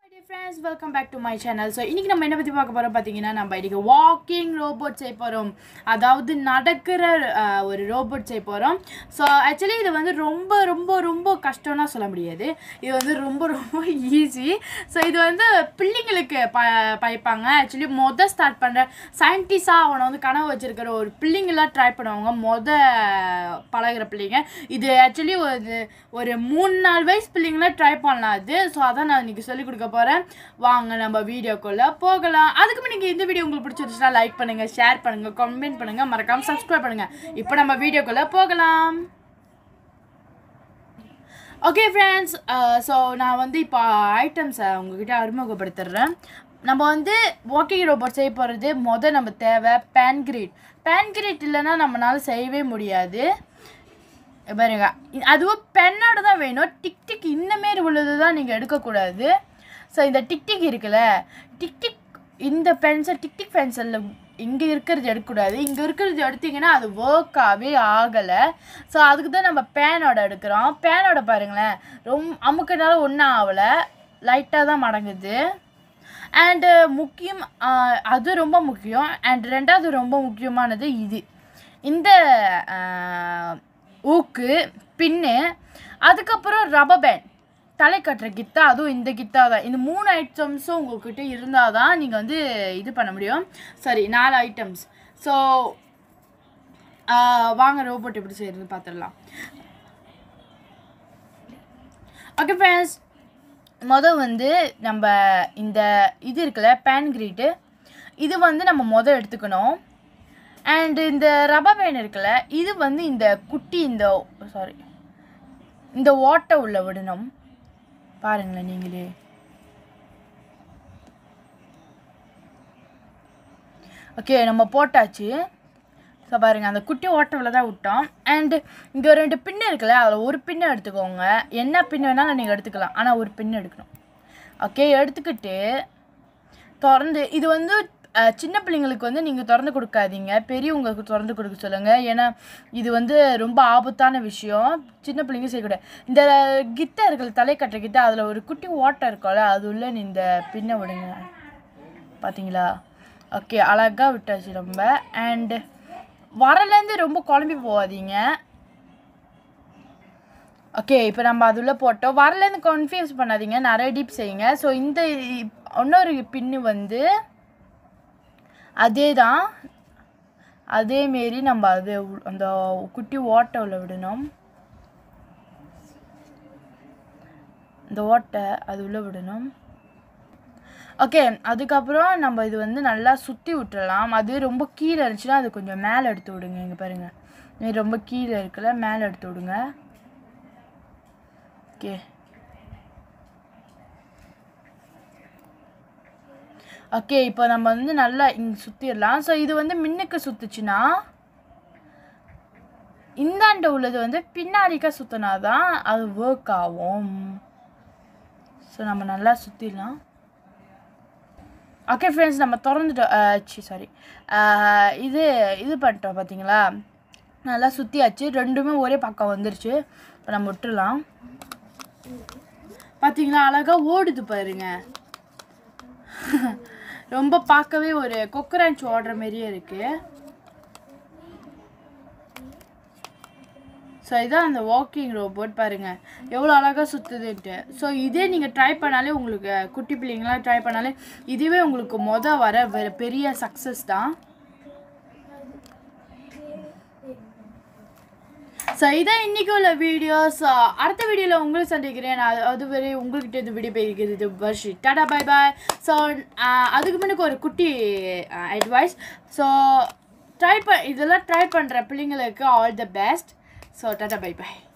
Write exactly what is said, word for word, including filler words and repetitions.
Dear friends, welcome back to my channel. So இன்னைக்கு நம்ம என்ன பத்தி பார்க்க போறோம் பாத்தீங்கன்னா நம்ம இன்னைக்கு வாக்கிங் ரோபோட் செய்ய போறோம். அதாவது நடக்கிற ஒரு ரோபோட் செய்ய போறோம். So actually இது வந்து ரொம்ப ரொம்ப ரொம்ப கஷ்டம்னா சொல்ல முடியாது. இது வந்து ரொம்ப ரொம்ப ஈஸி. So இது வந்து பிள்ளைங்களுக்கு பைப்பாங்க. Actually மொத ஸ்டார்ட் பண்ற சயின்டிஸ்டா அவன வந்து கனவு வச்சிருக்கிற ஒரு பிள்ளைங்களா ட்ரை பண்ணுவாங்க. மொத பழகுற பிள்ளைங்க. இது actually ஒரு ஒரு மூணு நாலு வயசு பிள்ளைங்களா ட்ரை பண்ணலாம் அது. So அத நான் இன்னைக்கு சொல்லி கொடுக்க போறேன். வாங்க நம்ம வீடியோக்குள்ள போகலாம். அதுக்கு முன்னாடி இந்த வீடியோ உங்களுக்கு பிடிச்சிருந்தா லைக் பண்ணுங்க, ஷேர் பண்ணுங்க, கமெண்ட் பண்ணுங்க, மறக்காம Subscribe பண்ணுங்க. இப்போ நம்ம வீடியோக்குள்ள போகலாம். ஓகே ஃப்ரெண்ட்ஸ், ஸோ நான் வந்து இப்போ ஐட்டம்ஸை உங்ககிட்ட அறிமுகப்படுத்துறேன். நம்ம வந்து வாக்கிங் ரோபோட் செய்ய போகிறது மொதல் நம்ம தேவை பேன்கிரேட். பேன்கிரேட் இல்லைன்னா நம்மளால செய்யவே முடியாது. பாருங்க, அதுவும் பெண்ணோட தான் வேணும். டிக் டிக் இந்த மாரி உள்ளது தான் நீங்கள் எடுக்கக்கூடாது. ஸோ இந்த டிக் டிக் இருக்குல்ல, டிக் டிக் இந்த பென்சில் டிக் டிக் பென்சிலில் இங்கே இருக்கிறது எடுக்கக்கூடாது. இங்கே இருக்கிறது எடுத்திங்கன்னா அது ஒர்க்காகவே ஆகலை. ஸோ அதுக்கு தான் நம்ம பேனோட எடுக்கிறோம். பேனோட பாருங்களேன், ரொம்ப அமுக்கனால ஒன்றும் ஆகலை, லைட்டாக தான் மடங்குது. அண்டு முக்கியம், அது ரொம்ப முக்கியம். அண்ட் ரெண்டாவது ரொம்ப முக்கியமானது இது, இந்த ஊக்கு பின்னு, அதுக்கப்புறம் ரப்பர் பேண்ட், தலை கட்டுற கித்தா, அதுவும் இந்த கித்தா தான். இந்த மூணு ஐட்டம்ஸும் உங்கள்கிட்ட இருந்தால் தான் நீங்கள் வந்து இது பண்ண முடியும். சரி, நாலு ஐட்டம்ஸ். ஸோ வாங்க ரோபோட் எப்படி செய்யறது பார்த்துடலாம். ஓகே ஃப்ரெண்ட்ஸ், மொதல் வந்து நம்ம இந்த இது இருக்குல்ல பேன்கிரேட்டு, இது வந்து நம்ம மொதல் எடுத்துக்கணும். அண்ட் இந்த ரப்பர் பேண்ட் இருக்குல்ல, இது வந்து இந்த குட்டி இந்த சாரி இந்த ஓட்டை உள்ள விடணும். பாருங்களேன் நீங்களே. ஓகே, நம்ம போட்டாச்சு. ஸோ பாருங்கள், அந்த குட்டி ஓட்டவில் தான் விட்டோம். அண்டு இங்கே ரெண்டு பின்னு இருக்குல்ல, அதில் ஒரு பின்னு எடுத்துக்கோங்க. என்ன பின்னு வேணாலும் நீங்கள் எடுத்துக்கலாம், ஆனால் ஒரு பின்னு எடுக்கணும். ஓகே, எடுத்துக்கிட்டு திறந்து, இது வந்து சின்ன பிள்ளைங்களுக்கு வந்து நீங்கள் திறந்து கொடுக்காதீங்க, பெரியவங்களுக்கு திறந்து கொடுக்க சொல்லுங்கள். ஏன்னா இது வந்து ரொம்ப ஆபத்தான விஷயம், சின்ன பிள்ளைங்க செய்யக்கூடாது. இந்த கிட்டை இருக்குல்ல, தலை கட்டுற கிட்ட, அதில் ஒரு குட்டி ஓட்டை இருக்கும்ல, அது உள்ள இந்த பின்னை விடுங்க. பார்த்தீங்களா? ஓகே, அழகாக விட்டாச்சு ரொம்ப. அண்டு வரலேருந்து ரொம்ப குழம்பி போகாதீங்க. ஓகே, இப்போ நம்ம அதுள்ள போட்டோம். வரலேருந்து கன்ஃபியூஸ் பண்ணாதீங்க, நிறைய டீப் செய்யுங்க. ஸோ இந்த இன்னொரு பின்னு வந்து அதே தான், அதேமாரி நம்ம அது அந்த குட்டி ஓட்டை உள்ள விடணும். இந்த ஓட்டை அது உள்ள விடணும். ஓகே, அதுக்கப்புறம் நம்ம இது வந்து நல்லா சுற்றி விட்டுடலாம். அது ரொம்ப கீழே இருந்துச்சுன்னா அது கொஞ்சம் மேலே எடுத்து விடுங்க. இங்கே பாருங்கள், இது ரொம்ப கீழே இருக்குல்ல, மேலே எடுத்து விடுங்க. ஓகே ஓகே இப்போ நம்ம வந்து நல்லா இங்கே சுற்றிடலாம். ஸோ இது வந்து மின்னுக்கு சுற்றுச்சுன்னா, இந்தாண்ட உள்ளது வந்து பின்னாடிக்கா சுற்றினா தான் அது ஒர்க் ஆகும். ஸோ நம்ம நல்லா சுற்றிடலாம். ஓகே ஃப்ரெண்ட்ஸ், நம்ம திறந்துட்டோம். சாரி, இது இது பண்ணிட்டோம். பார்த்தீங்களா, நல்லா சுற்றியாச்சு. ரெண்டுமே ஒரே பக்கம் வந்துருச்சு. இப்போ நம்ம விட்டுடலாம். பார்த்தீங்களா, அழகாக ஓடுது பாருங்க. ரொம்ப பார்க்கவே ஒரு கொக்கரான்ச் ஓடுற மாதிரியே இருக்குது. ஸோ இதான் அந்த வாக்கிங் ரோபோட். பாருங்கள் எவ்வளோ அழகாக சுற்றுதுன்ட்டு. ஸோ இதே நீங்கள் ட்ரை பண்ணாலே, உங்களுக்கு குட்டி பிள்ளைங்களாம் ட்ரை பண்ணாலே இதுவே உங்களுக்கு மொதல் வர வேறு பெரிய சக்ஸஸ் தான். ஸோ இதான் இன்றைக்கி உள்ள வீடியோஸ். அடுத்த வீடியோவில் உங்களுக்கு சந்திக்கிறேன். அது அதுவரை உங்கள்கிட்ட இந்த வீடியோ போயிருக்கிறது Varshi. Tata bye bye. So அதுக்கு முன்னாடி ஒரு குட்டி அட்வைஸ். ஸோ ட்ரை ப இதெல்லாம் ட்ரை பண்ணுற பிள்ளைங்களுக்கு all the best. So tata bye bye.